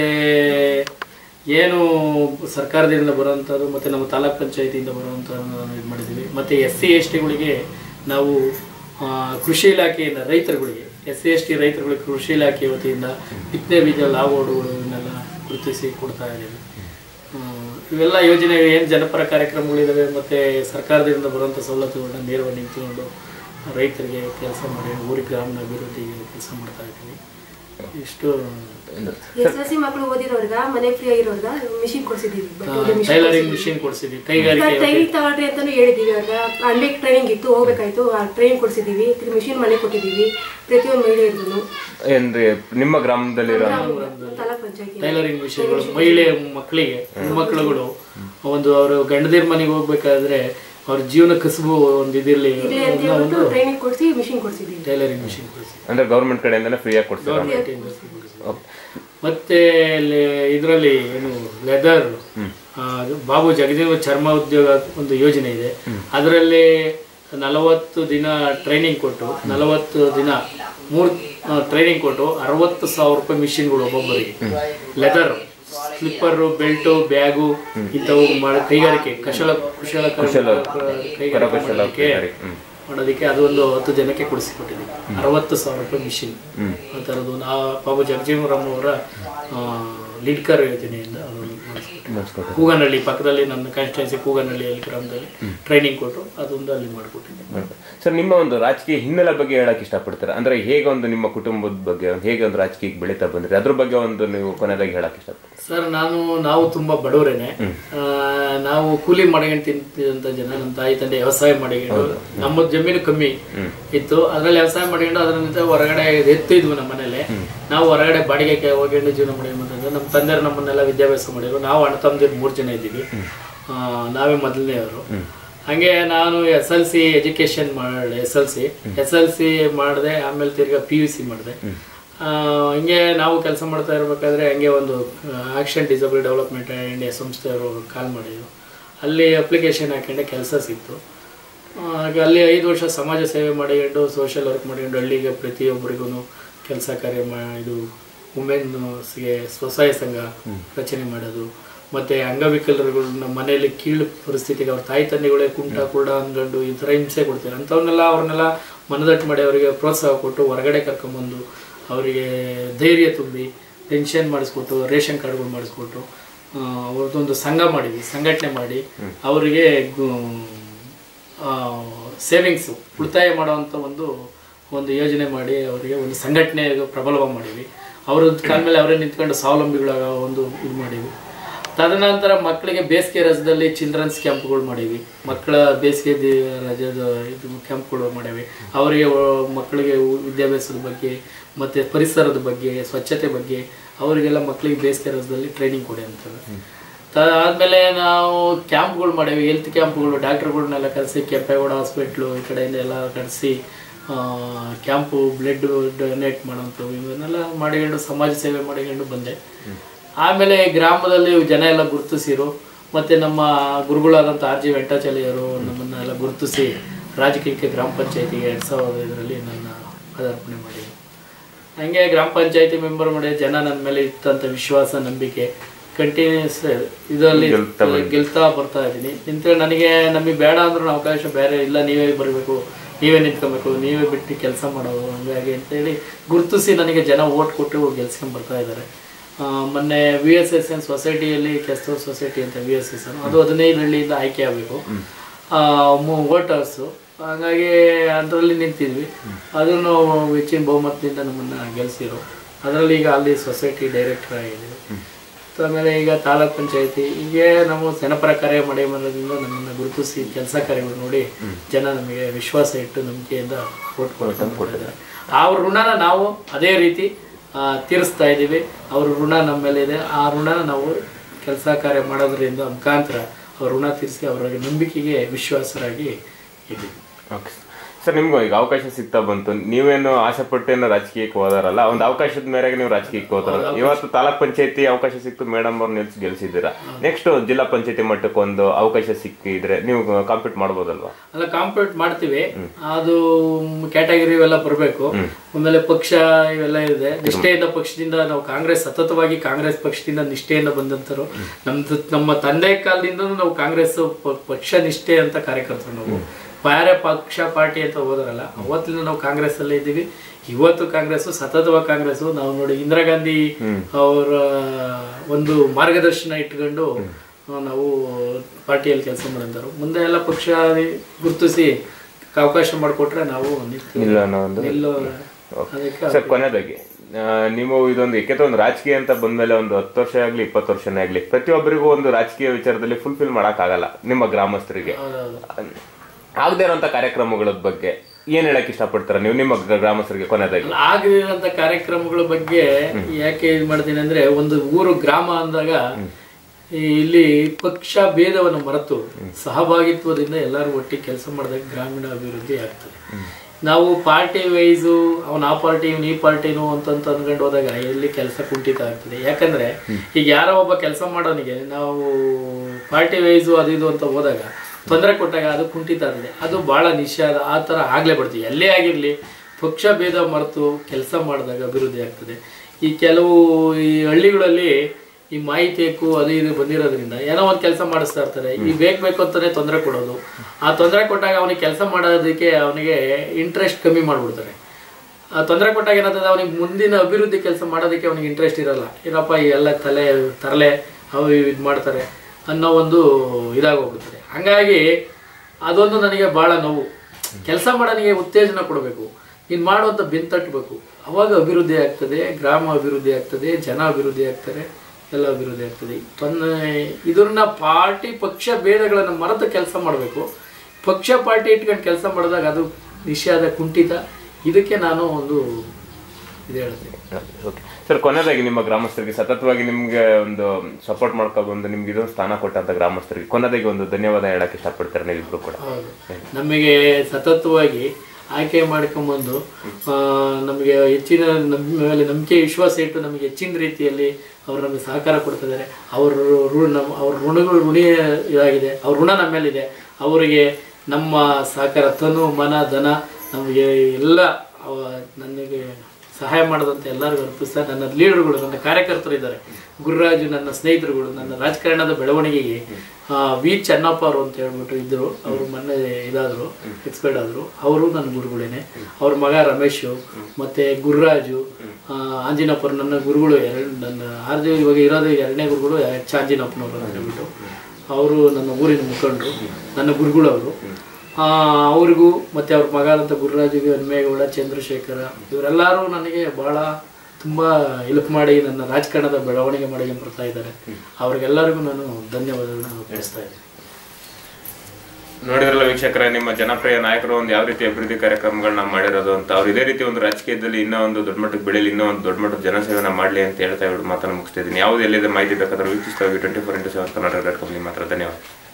ಏನು ಸರ್ಕಾರದಿಂದ ಬರುವಂಥದ್ದು ಮತ್ತು ನಮ್ಮ ತಾಲೂಕ್ ಪಂಚಾಯತಿಯಿಂದ ಬರುವಂಥದ್ದು ಇದು ಮಾಡಿದ್ದೀವಿ. ಮತ್ತು SC STಗಳಿಗೆ ನಾವು ಕೃಷಿ ಇಲಾಖೆಯಿಂದ ರೈತರುಗಳಿಗೆ SC ST ರೈತರುಗಳಿಗೆ ಕೃಷಿ ಇಲಾಖೆ ವತಿಯಿಂದ ಬಿತ್ತನೆ ಬೀಜ ಲಾಗೋಡುಗಳು ಇವನ್ನೆಲ್ಲ ಗುರುತಿಸಿ ಕೊಡ್ತಾ ಇದ್ದೀವಿ. ಇವೆಲ್ಲ ಯೋಜನೆ ಏನು ಜನಪರ ಕಾರ್ಯಕ್ರಮಗಳಿದ್ದಾವೆ ಮತ್ತು ಸರ್ಕಾರದಿಂದ ಬರುವಂಥ ಸವಲತ್ತುಗಳನ್ನ ನೇರವಾಗಿ ನಿಂತುಕೊಂಡು ರೈತರಿಗೆ ಕೆಲಸ ಮಾಡಿ ಊರಿಗೆ ಗ್ರಾಮೀಣ ಅಭಿವೃದ್ಧಿಗೆ ಕೆಲಸ ಮಾಡ್ತಾ ಇದ್ದೀವಿ. ಇಷ್ಟು SLC ಮಕ್ಕಳು ಓದಿರೋರ್ಗ ಮನೆ ಫ್ರೀ ಆಗಿರೋರ್ಗ ಮಿಷಿನ್ ಕೊಡ್ಸಿದ್ದೀವಿ. ಟೈಲರಿಂಗ್ ಮಿಷಿನ್ ಕೊಡ್ಸಿದ್ದೀವಿ. ಟ್ರೈನಿಂಗ್ ತಗೊಳ್ರಿ ಅಂತಾನು ಹೇಳಿದ್ದೀವಿ. ಅವ್ರಿಗೆ ಅನ್ಬೇಕು ಟ್ರೈನಿಂಗ್ ಇತ್ತು, ಹೋಗ್ಬೇಕಾಯ್ತು. ಟ್ರೈನಿಂಗ್ ಕೊಡ್ಸಿದ್ದೀವಿ. ಮಿಷಿನ್ ಮನೆ ಕೊಟ್ಟಿದ್ದೀವಿ ಪ್ರತಿಯೊಂದು ಮಹಿಳೆಯರಿಗೂ. ಏನ್ರಿ ನಿಮ್ಮ ಗ್ರಾಮದಲ್ಲಿ ತಾಲೂಕ್ ಪಂಚಾಯತಿ ಟೈಲರಿಂಗ್ ಮಿಷಿನ್ಗಳು ಮಹಿಳೆ ಮಕ್ಕಳಿಗೆ ಹೆಣ್ಮಕ್ಳುಗಳು ಒಂದು ಅವರು ಗಂಡದಿರ ಮನೆಗೆ ಹೋಗ್ಬೇಕಾದ್ರೆ ಅವ್ರ ಜೀವನ ಕಸಬು ಒಂದು ಇದಿರಲಿ ಟ್ರೈನಿಂಗ್ ಕೊಡಿಸಿ ಮಿಷಿನ್ ಕೊಡ್ಸಿದ್ದೀವಿ. ಟೈಲರಿಂಗ್ ಮಿಷಿನ್ ಕೊಡಿಸಿ ಅಂದ್ರೆ ಗೌರ್ಮೆಂಟ್ ಕಡೆಯಿಂದನೇ ಫ್ರೀಯಾಗಿ ಕೊಡ್ತಾರೆ. ಮತ್ತೆ ಇದರಲ್ಲಿ ಏನು ಲೆದರ್ ಬಾಬು ಜಗಜೀವ ಚರ್ಮ ಉದ್ಯೋಗ ಒಂದು ಯೋಜನೆ ಇದೆ. ಅದರಲ್ಲಿ 40 ದಿನ ಟ್ರೈನಿಂಗ್ ಕೊಟ್ಟು 40 ದಿನ 3 ಟ್ರೈನಿಂಗ್ ಕೊಟ್ಟು 60,000 ರೂಪಾಯಿ ಮಿಷಿನ್ಗಳು ಒಬ್ಬೊಬ್ಬರಿಗೆ ಲೆದರ್ ಸ್ಲಿಪ್ಪರು ಬೆಲ್ಟು ಬ್ಯಾಗು ಇಂಥವು ಕೈಗಾರಿಕೆ ಕೈಗಾರಿಕೆ ಮಾಡೋದಕ್ಕೆ ಅದು ಒಂದು 10 ಜನಕ್ಕೆ ಕೊಡಿಸಿಕೊಟ್ಟಿದ್ದೀವಿ. 60,000 ರೂಪಾಯಿ ಮಿಷಿನ್ ಆ ಥರದ್ದು ಬಾಬು ಜಗಜೀವರಾಮ್ ಅವರ ಲೀಡ್ಕರ್ ಯೋಜನೆಯಿಂದ ಕೂಗನಹಳ್ಳಿ ಪಕ್ಕದಲ್ಲಿ ನನ್ನ ಕಾನ್ಸ್ಟಿಟ್ಯೂನ್ಸಿ ಕೂಗನಹಳ್ಳಿಯಲ್ಲಿ ಗ್ರಾಮದಲ್ಲಿ ಟ್ರೈನಿಂಗ್ ಕೊಟ್ಟು ಅದೊಂದು ಅಲ್ಲಿ ಮಾಡಿಕೊಟ್ಟಿದ್ದೆ. ಸರ್, ನಿಮ್ಮ ಒಂದು ರಾಜಕೀಯ ಹಿನ್ನೆಲೆ ಬಗ್ಗೆ ಹೇಳಕ್ ಇಷ್ಟಪಡ್ತಾರೆ ಅಂದ್ರೆ ಹೇಗೆ ಒಂದು ನಿಮ್ಮ ಕುಟುಂಬದ ಬಗ್ಗೆ ಹೇಗೆ ಒಂದು ರಾಜಕೀಯಕ್ಕೆ ಬೆಳೀತಾ ಬಂದ್ರಿ ಅದ್ರ ಬಗ್ಗೆ ಒಂದು ನೀವು ಕೊನೆಯದಾಗಿ ಹೇಳಕ್ ಇಷ್ಟಪಡ್ತೀರಿ? ಸರ್, ನಾವು ತುಂಬಾ ಬಡವರೇನೆ. ನಾವು ಕೂಲಿ ಮಾಡ್ಕೊಂಡು ತಿಂತಿದಂತ ಜನ. ನಮ್ಮ ತಾಯಿ ತಂದೆ ವ್ಯವಸಾಯ ಮಾಡಿಕೊಂಡು ನಮ್ಮ ಜಮೀನು ಕಮ್ಮಿ ಇತ್ತು, ಅದ್ರಲ್ಲಿ ವ್ಯವಸಾಯ ಮಾಡಿಕೊಂಡು ಅದರಿಂದ ಹೊರಗಡೆ ಎತ್ತಿದ್ವು ನಮ್ಮ ಮನೇಲಿ. ನಾವು ಹೊರಗಡೆ ಬಾಡಿಗೆ ಹೋಗಿಕೊಂಡು ಜೀವನ ಮಾಡಿದ್ರೆ ನಮ್ಮ ತಂದೆಯರು ನಮ್ಮನ್ನೆಲ್ಲ ವಿದ್ಯಾಭ್ಯಾಸ ಮಾಡಿದ್ರು. ನಾವು ಅಣ್ಣ ತಮ್ಮದಿರು 3 ಜನ ಇದ್ದೀವಿ. ನಾವೇ ಮೊದಲನೇವರು. ಹಾಗೆ ನಾನು SLC ಎಜುಕೇಶನ್ ಮಾಡಿದೆ. SLC ಮಾಡಿದೆ. ಆಮೇಲೆ ತಿರ್ಗಾ PUC ಮಾಡಿದೆ. ಹಿಂಗೆ ನಾವು ಕೆಲಸ ಮಾಡ್ತಾ ಇರಬೇಕಾದ್ರೆ ಹಂಗೆ ಒಂದು ಆಕ್ಷನ್ ಡಿಸೇಬಲ್ ಡೆವಲಪ್ಮೆಂಟ್ ಇಂಡಿಯಾ ಸಂಸ್ಥೆಯವರು ಕಾಲ್ ಮಾಡಿದ್ರು. ಅಲ್ಲಿ ಅಪ್ಲಿಕೇಶನ್ ಹಾಕೊಂಡೆ ಕೆಲಸ ಸಿಕ್ತು. ಹಾಗೆ ಅಲ್ಲಿ 5 ವರ್ಷ ಸಮಾಜ ಸೇವೆ ಮಾಡಿಕೊಂಡು ಸೋಷಿಯಲ್ ವರ್ಕ್ ಮಾಡಿಕೊಂಡು ಹಳ್ಳಿಗೆ ಪ್ರತಿಯೊಬ್ಬರಿಗೂ ಕೆಲಸ ಕಾರ್ಯ ಇದು ವುಮೆನ್ಸ್ಗೆ ಸ್ವಸಹಾಯ ಸಂಘ ರಚನೆ ಮಾಡೋದು. ಮತ್ತು ಅಂಗವಿಕಲರುಗಳನ್ನ ಮನೆಯಲ್ಲಿ ಕೀಳು ಪರಿಸ್ಥಿತಿಗೆ ಅವ್ರ ತಾಯಿ ತಂದೆಗಳೇ ಕುಂಟ ಅಂದ್ಕೊಂಡು ಈ ಥರ ಹಿಂಸೆ ಕೊಡ್ತಾರೆ ಅವ್ರನ್ನೆಲ್ಲ ಮನದಟ್ಟು ಮಾಡಿ ಅವರಿಗೆ ಪ್ರೋತ್ಸಾಹ ಕೊಟ್ಟು ಹೊರಗಡೆ ಕರ್ಕೊಂಬಂದು ಅವರಿಗೆ ಧೈರ್ಯ ತುಂಬಿ ಪೆನ್ಷನ್ ಮಾಡಿಸ್ಕೊಟ್ಟು ರೇಷನ್ ಕಾರ್ಡ್ಗಳು ಮಾಡಿಸ್ಕೊಟ್ಟು ಅವ್ರದ್ದೊಂದು ಸಂಘಟನೆ ಮಾಡಿ ಅವರಿಗೆ ಸೇವಿಂಗ್ಸು ಉಳಿತಾಯ ಮಾಡುವಂಥ ಒಂದು ಯೋಜನೆ ಮಾಡಿ ಅವರಿಗೆ ಒಂದು ಸಂಘಟನೆ ಪ್ರಬಲವ ಮಾಡಿವಿ. ಅವ್ರ ಕಾಲ ಮೇಲೆ ಅವರೇ ನಿಂತ್ಕೊಂಡು ಸ್ವಾವಲಂಬಿಗಳಾಗ ಒಂದು ಇದು ಮಾಡೀವಿ. ತದನಂತರ ಮಕ್ಕಳಿಗೆ ಬೇಸಿಗೆ ರಜದಲ್ಲಿ ಚಿಲ್ಡ್ರನ್ಸ್ ಕ್ಯಾಂಪ್ಗಳು ಮಾಡೀವಿ. ಮಕ್ಕಳ ಬೇಸಿಗೆ ರಜದ ಇದು ಕ್ಯಾಂಪ್ಗಳು ಮಾಡೀವಿ. ಅವರಿಗೆ ಮಕ್ಕಳಿಗೆ ವಿದ್ಯಾಭ್ಯಾಸದ ಬಗ್ಗೆ ಮತ್ತು ಪರಿಸರದ ಬಗ್ಗೆ ಸ್ವಚ್ಛತೆ ಬಗ್ಗೆ ಅವರಿಗೆಲ್ಲ ಮಕ್ಕಳಿಗೆ ಬೇಸಿಗೆ ರಜದಲ್ಲಿ ಟ್ರೈನಿಂಗ್ ಕೊಡಿ ಅಂತೇವೆ. ಆದಮೇಲೆ ನಾವು ಕ್ಯಾಂಪ್ಗಳು ಮಾಡೀವಿ. ಹೆಲ್ತ್ ಕ್ಯಾಂಪ್ಗಳು ಡಾಕ್ಟ್ರುಗಳನ್ನೆಲ್ಲ ಕರೆಸಿ ಕೆಂಪೇಗೌಡ ಹಾಸ್ಪಿಟ್ಲು ಈ ಕಡೆಯಿಂದ ಎಲ್ಲ ಕರೆಸಿ ಕ್ಯಾಂಪು ಬ್ಲಡ್ ಡೊನೇಟ್ ಮಾಡೋಂಥವು ಇವನ್ನೆಲ್ಲ ಮಾಡಿಕೊಂಡು ಸಮಾಜ ಸೇವೆ ಮಾಡಿಕೊಂಡು ಬಂದೆ. ಆಮೇಲೆ ಗ್ರಾಮದಲ್ಲಿ ಜನ ಎಲ್ಲ ಗುರುತಿಸಿರು. ಮತ್ತು ನಮ್ಮ ಗುರುಗಳಾದಂಥ RG ವೆಂಕಟಾಚಲಯ್ಯರು ನಮ್ಮನ್ನೆಲ್ಲ ಗುರುತಿಸಿ ರಾಜಕೀಯಕ್ಕೆ ಗ್ರಾಮ ಪಂಚಾಯತಿಗೆ 2005ರಲ್ಲಿ ನನ್ನ ಪದಾರ್ಪಣೆ ಮಾಡಿದರು. ಹಾಗೆ ಗ್ರಾಮ ಪಂಚಾಯತಿ ಮೆಂಬರ್ ಮಾಡಿ ಜನ ನನ್ನ ಮೇಲೆ ಇತ್ತಂಥ ವಿಶ್ವಾಸ ನಂಬಿಕೆ ಕಂಟಿನ್ಯೂಸ್ ಇದರಲ್ಲಿ ಗೆಲ್ತಾ ಬರ್ತಾ ಇದ್ದೀನಿ. ನಿಂತ್ಕೊಂಡು ನಮಗೆ ಬೇಡ ಅಂದ್ರೂ ಅವಕಾಶ ಬೇರೆ ಇಲ್ಲ, ನೀವೇ ಬರಬೇಕು ನೀವೇ ನಿಂತ್ಕೊಬೇಕು, ನೀವೇ ಬಿಟ್ಟು ಕೆಲಸ ಮಾಡೋದು ಹಂಗಾಗಿ ಅಂತೇಳಿ ಗುರುತಿಸಿ ನನಗೆ ಜನ ಓಟ್ ಕೊಟ್ಟು ಗೆಲ್ಸ್ಕೊಂಡು ಬರ್ತಾ ಇದ್ದಾರೆ. ಮೊನ್ನೆ VSSN ಸೊಸೈಟಿಯಲ್ಲಿ ಕೆಸ್ತೂರ್ ಸೊಸೈಟಿ ಅಂತ VSSN ಅದು 15 ಹಳ್ಳಿಯಿಂದ ಆಯ್ಕೆ ಆಗಬೇಕು ವೋಟರ್ಸು. ಹಾಗಾಗಿ ಅದರಲ್ಲಿ ನಿಂತಿದ್ವಿ, ಅದನ್ನು ಹೆಚ್ಚಿನ ಬಹುಮತದಿಂದ ನಮ್ಮನ್ನು ಗೆಲ್ಸಿರು. ಅದರಲ್ಲಿ ಈಗ ಅಲ್ಲಿ ಸೊಸೈಟಿ ಡೈರೆಕ್ಟರ್ ಆಗಿದ್ದೀವಿ. ಆಮೇಲೆ ಈಗ ತಾಲೂಕ್ ಪಂಚಾಯತಿ ಹೀಗೆ ನಾವು ಜನಪರ ಕಾರ್ಯ ಮಾಡಿ ಮಾಡೋದ್ರಿಂದ ನಮ್ಮನ್ನು ಗುರುತಿಸಿ ಕೆಲಸ ಕಾರ್ಯಗಳು ನೋಡಿ ಜನ ನಮಗೆ ವಿಶ್ವಾಸ ಇಟ್ಟು ನಂಬಿಕೆಯಿಂದ ವೋಟ್ ಕೊಡ್ತಾರೆ. ಅವ್ರ ಋಣನ ನಾವು ಅದೇ ರೀತಿ ತೀರಿಸ್ತಾ ಇದ್ದೀವಿ. ಅವ್ರ ಋಣ ನಮ್ಮ ಮೇಲೆ ಇದೆ. ಆ ಋಣನ ನಾವು ಕೆಲಸ ಕಾರ್ಯ ಮಾಡೋದ್ರಿಂದ ಮುಖಾಂತರ ಅವ್ರ ಋಣ ತೀರಿಸಿ ಅವರಿಗೆ ನಂಬಿಕೆಗೆ ವಿಶ್ವಾಸರಾಗಿ ಇದ್ದೀವಿ. ಓಕೆ ಸರ್, ನಿಮ್ಗೂ ಈಗ ಅವಕಾಶ ಸಿಗ್ತಾ ಬಂತು, ನೀವೇನು ಆಸೆ ಪಟ್ಟೇನು ರಾಜಕೀಯಕ್ಕೆ ಹೋದಾರಲ್ಲ, ಒಂದು ಅವಕಾಶದ ಮೇರೆಗೆ ನೀವು ರಾಜಕೀಯಕ್ಕೆ ಹೋದಾರಲ್ಲ. ಇವತ್ತು ತಾಲೂಕ್ ಪಂಚಾಯತಿ ಅವಕಾಶ ಸಿಕ್ತು, ಮೇಡಮ್ ಅವ್ರು ನಿಲ್ಸಿ ಗೆಲ್ಸಿದ್ದೀರಾ. ನೆಕ್ಸ್ಟ್ ಜಿಲ್ಲಾ ಪಂಚಾಯತಿ ಮಟ್ಟಕ್ಕೆ ಒಂದು ಅವಕಾಶ ಸಿಕ್ಕಿದ್ರೆ ನೀವು ಕಾಂಪೀಟ್ ಮಾಡ್ಬೋದಲ್ವಾ? ಅಲ್ಲ, ಕಾಂಪೀಟ್ ಮಾಡ್ತೀವಿ. ಅದು ಕ್ಯಾಟಗರಿ ಇವೆಲ್ಲ ಬರಬೇಕು. ಆಮೇಲೆ ಪಕ್ಷ ಇವೆಲ್ಲ ಇದೆ. ನಿಷ್ಠೆಯಿಂದ ಪಕ್ಷದಿಂದ ನಾವು ಸತತವಾಗಿ ಕಾಂಗ್ರೆಸ್ ಪಕ್ಷದಿಂದ ನಿಷ್ಠೆಯಿಂದ ಬಂದಂತರು. ನಮ್ಮ ತಂದೆ ಕಾಲದಿಂದನೂ ನಾವು ಕಾಂಗ್ರೆಸ್ ಪಕ್ಷ ನಿಷ್ಠೆ ಅಂತ ಕಾರ್ಯಕರ್ತರು. ನಾವು ಬೇರೆ ಪಕ್ಷ ಪಾರ್ಟಿ ಅಂತ ಹೋದಾರಲ್ಲ, ಅವತ್ತಿಂದ ನಾವು ಕಾಂಗ್ರೆಸ್ ಅಲ್ಲೇ ಇದ್ದೀವಿ. ಇವತ್ತು ಕಾಂಗ್ರೆಸ್ ಸತತವಾಗಿ ಕಾಂಗ್ರೆಸ್. ನಾವು ನೋಡಿ ಇಂದಿರಾ ಗಾಂಧಿ ಅವರ ಒಂದು ಮಾರ್ಗದರ್ಶನ ಇಟ್ಕೊಂಡು ನಾವು ಪಾರ್ಟಿಯಲ್ಲಿ ಕೆಲಸ ಮಾಡಿದ್ರು. ಮುಂದೆ ಎಲ್ಲ ಪಕ್ಷ ಗುರುತಿಸಿ ಅವಕಾಶ ಮಾಡಿಕೊಟ್ರೆ ನಾವು ಸರ್, ಕೊನೆಯದಾಗಿ ನೀವು ಇದೊಂದು ಒಂದು ರಾಜಕೀಯ ಅಂತ ಬಂದ್ಮೇಲೆ ಒಂದು 10 ವರ್ಷ ಆಗ್ಲಿ 20 ವರ್ಷನೇ ಆಗ್ಲಿ ಪ್ರತಿಯೊಬ್ಬರಿಗೂ ಒಂದು ರಾಜಕೀಯ ವಿಚಾರದಲ್ಲಿ ಫುಲ್ಫಿಲ್ ಮಾಡಕ್ ಆಗಲ್ಲ. ನಿಮ್ಮ ಗ್ರಾಮಸ್ಥರಿಗೆ ಆಗದೇ ಇರುವಂತ ಕಾರ್ಯಕ್ರಮಗಳ ಬಗ್ಗೆ ಏನ್ ಹೇಳಕ್ ಇಷ್ಟಪಡ್ತಾರ ನೀವು ನಿಮ್ಮ ಗ್ರಾಮಸ್ಥರಿಗೆ? ಕೊನೆಯದಾಗಿ ಆಗದಿರುವಂತ ಕಾರ್ಯಕ್ರಮಗಳ ಬಗ್ಗೆ ಯಾಕೆ ಇದು ಮಾಡ್ತೀನಿ ಅಂದ್ರೆ, ಒಂದು ಊರು ಗ್ರಾಮ ಅಂದಾಗ ಇಲ್ಲಿ ಪಕ್ಷ ಭೇದವನ್ನು ಮರೆತು ಸಹಭಾಗಿತ್ವದಿಂದ ಎಲ್ಲರೂ ಒಟ್ಟಿಗೆ ಕೆಲಸ ಮಾಡಿದಾಗ ಗ್ರಾಮೀಣ ಅಭಿವೃದ್ಧಿ ಆಗ್ತದೆ. ನಾವು ಪಾರ್ಟಿ ವೈಸು ಅವನು ಆ ಪಾರ್ಟಿ ಇವನು ಈ ಪಾರ್ಟಿನೂ ಅಂತ ಅಂದ್ಕೊಂಡು ಹೋದಾಗ ಎಲ್ಲಿ ಕೆಲಸ ಕುಂಠಿತ ಆಗ್ತದೆ. ಯಾಕಂದ್ರೆ ಈಗ ಯಾರೋ ಒಬ್ಬ ಕೆಲಸ ಮಾಡೋನಿಗೆ ನಾವು ಪಾರ್ಟಿ ವೈಸು ಅದು ಇದು ಅಂತ ಹೋದಾಗ ತೊಂದರೆ ಕೊಟ್ಟಾಗ ಅದು ಕುಂಠಿತ ಆಗ್ತದೆ. ಅದು ಬಹಳ ನಿಷೇಧ. ಆ ಥರ ಆಗಲೇ ಬರ್ತೀವಿ. ಎಲ್ಲೇ ಆಗಿರಲಿ ಪಕ್ಷ ಭೇದ ಮರೆತು ಕೆಲಸ ಮಾಡಿದಾಗ ಅಭಿವೃದ್ಧಿ ಆಗ್ತದೆ. ಈ ಕೆಲವು ಈ ಹಳ್ಳಿಗಳಲ್ಲಿ ಈ ಮಾಹಿತಿ ಹಕ್ಕು ಅದು ಇದು ಬಂದಿರೋದ್ರಿಂದ ಏನೋ ಒಂದು ಕೆಲಸ ಮಾಡಿಸ್ತಾ ಇರ್ತಾರೆ. ಈ ಬೇಕು ಅಂತಾನೆ ತೊಂದರೆ ಕೊಡೋದು. ಆ ತೊಂದರೆ ಕೊಟ್ಟಾಗ ಅವನಿಗೆ ಕೆಲಸ ಮಾಡೋದಕ್ಕೆ ಅವನಿಗೆ ಇಂಟ್ರೆಸ್ಟ್ ಕಮ್ಮಿ ಮಾಡಿಬಿಡ್ತಾರೆ. ಆ ತೊಂದರೆ ಕೊಟ್ಟಾಗ ಏನಾಗ್ತದೆ, ಅವನಿಗೆ ಮುಂದಿನ ಅಭಿವೃದ್ಧಿ ಕೆಲಸ ಮಾಡೋದಕ್ಕೆ ಅವನಿಗೆ ಇಂಟ್ರೆಸ್ಟ್ ಇರಲ್ಲ. ಏನಪ್ಪ ಈ ಎಲ್ಲ ತರಲೆ ಅವು ಇದು ಮಾಡ್ತಾರೆ ಅನ್ನೋ ಒಂದು ಇದಾಗೋಗ್ಬಿಡ್ತಾರೆ. ಹಾಗಾಗಿ ಅದೊಂದು ನನಗೆ ಭಾಳ ನೋವು. ಕೆಲಸ ಮಾಡೋನಿಗೆ ಉತ್ತೇಜನ ಕೊಡಬೇಕು, ನೀನು ಮಾಡುವಂಥ ಬೆಂತಟ್ಟಬೇಕು. ಅವಾಗ ಅಭಿವೃದ್ಧಿ ಆಗ್ತದೆ, ಗ್ರಾಮ ಅಭಿವೃದ್ಧಿ ಆಗ್ತದೆ, ಜನ ಅಭಿವೃದ್ಧಿ ಆಗ್ತಾರೆ, ಎಲ್ಲ ಅಭಿವೃದ್ಧಿ ಆಗ್ತದೆ. ಇದನ್ನ ಪಾರ್ಟಿ ಪಕ್ಷ ಭೇದಗಳನ್ನು ಮರೆತು ಕೆಲಸ ಮಾಡಬೇಕು. ಪಕ್ಷ ಪಾರ್ಟಿ ಇಟ್ಕೊಂಡು ಕೆಲಸ ಮಾಡಿದಾಗ ಅದು ನಿಷೇಧ ಕುಂಠಿತ. ಇದಕ್ಕೆ ನಾನು ಒಂದು ಇದು ಹೇಳ್ತೀನಿ. ಓಕೆ ಸರ್, ಕೊನೆಯದಾಗಿ ನಿಮ್ಮ ಗ್ರಾಮಸ್ಥರಿಗೆ ಸತತವಾಗಿ ನಿಮ್ಗೆ ಒಂದು ಸಪೋರ್ಟ್ ಮಾಡ್ಕೊಂಡು ನಿಮ್ಗೆ ಇದೊಂದು ಸ್ಥಾನ ಕೊಟ್ಟಂತ ಗ್ರಾಮಸ್ಥರಿಗೆ ಕೊನೆಯದಾಗಿ ಒಂದು ಧನ್ಯವಾದ ಹೇಳಕ್ಕೆ ಇಷ್ಟಪಡ್ತಾರೆ ನೀವಿಬ್ರು ಕೂಡ? ಹೌದು, ನಮಗೆ ಸತತವಾಗಿ ಆಯ್ಕೆ ಮಾಡ್ಕೊಂಬಂದು ನಮಗೆ ಹೆಚ್ಚಿನ ನಮ್ಮ ಮೇಲೆ ನಂಬಿಕೆ ವಿಶ್ವಾಸ ಇಟ್ಟು ನಮಗೆ ಹೆಚ್ಚಿನ ರೀತಿಯಲ್ಲಿ ಅವರು ನಮಗೆ ಸಹಕಾರ ಕೊಡ್ತಿದ್ದಾರೆ. ಅವ್ರ ಋಣಗಳು ಋಣಿ ಇದಾಗಿದೆ, ಅವ್ರ ಋಣ ನಮ್ಮ ಮೇಲಿದೆ. ಅವರಿಗೆ ನಮ್ಮ ಸಹಕಾರ ತನು ಮನ ಧನ ನಮಗೆ ಎಲ್ಲ ನನಗೆ ಸಹಾಯ ಮಾಡೋದಂತ ಎಲ್ಲರಿಗೂ ಅರ್ಪಿಸ್ತಾ, ನನ್ನ ಲೀಡರ್ಗಳು ನನ್ನ ಕಾರ್ಯಕರ್ತರು ಇದ್ದಾರೆ, ಗುರುರಾಜು ನನ್ನ ಸ್ನೇಹಿತರುಗಳು, ನನ್ನ ರಾಜಕಾರಣದ ಬೆಳವಣಿಗೆಗೆ ವಿ ಚೆನ್ನಪ್ಪ ಅವರು ಅಂತ ಹೇಳ್ಬಿಟ್ಟು ಇದ್ದರು. ಅವರು ಮೊನ್ನೆ ಇದಾದರು, ಎಕ್ಸ್ಪೈರ್ಡ್ ಆದರು. ಅವರು ನನ್ನ ಗುರುಗಳೇನೆ. ಅವ್ರ ಮಗ ರಮೇಶು ಮತ್ತು ಗುರುರಾಜು ಆಂಜಿನಪ್ಪರು ನನ್ನ ಗುರುಗಳು. ನನ್ನ ಇವಾಗ ಇರೋದು 2ನೇ ಗುರುಗಳು ಆಂಜಿನಪ್ಪನವರು ಅಂತ ಹೇಳ್ಬಿಟ್ಟು ಅವರು ನನ್ನ ಊರಿನ ಮುಖಂಡರು, ನನ್ನ ಗುರುಗಳು ಅವರು. ಅವ್ರಿಗೂ ಮತ್ತು ಅವ್ರ ಮಗಾದಂಥ ಗುರುರಾಜಿಗೆ, ಹನುಮೇಗೌಡ, ಚಂದ್ರಶೇಖರ ಇವರೆಲ್ಲರೂ ನನಗೆ ಭಾಳ ತುಂಬ ಹೆಲ್ಪ್ ಮಾಡಿ ನನ್ನ ರಾಜಕಾರಣದ ಬೆಳವಣಿಗೆ ಮಾಡಿ ಬರ್ತಾ ಇದ್ದಾರೆ. ಅವ್ರಿಗೆಲ್ಲರಿಗೂ ನಾನು ಧನ್ಯವಾದಗಳನ್ನ ಅರ್ಪಿಸ್ತಾ ಇದ್ದೀನಿ. ನೋಡಿದ್ರಲ್ಲ ವೀಕ್ಷಕರೇ, ನಿಮ್ಮ ಜನಪ್ರಿಯ ನಾಯಕರು ಒಂದು ಯಾವ ರೀತಿ ಅಭಿವೃದ್ಧಿ ಕಾರ್ಯಕ್ರಮಗಳನ್ನ ಮಾಡಿರೋದು ಅಂತ. ಅವ್ರು ಇದೇ ರೀತಿ ಒಂದು ರಾಜಕೀಯದಲ್ಲಿ ಇನ್ನೂ ಒಂದು ದೊಡ್ಡ ಮಟ್ಟಕ್ಕೆ ಬೆಳೆಯಲಿ, ಇನ್ನೂ ಒಂದು ದೊಡ್ಡ ಮಟ್ಟದ ಜನಸೇವೆನ ಮಾಡಲಿ ಅಂತ ಹೇಳ್ತಾ ಮಾತನ್ನು ಮುಗಿಸ್ತಾ ಇದ್ದೀನಿ. ಯಾವುದು ಎಲ್ಲಿದೆ ಮಾಹಿತಿ ಬೇಕಾದ್ರೆ ವೀಕ್ಷಿಸ್ತಾ ಹೋಗಿ 24x7 ಕನ್ನಡ.com. ಮಾತ್ರ ಧನ್ಯವಾದ.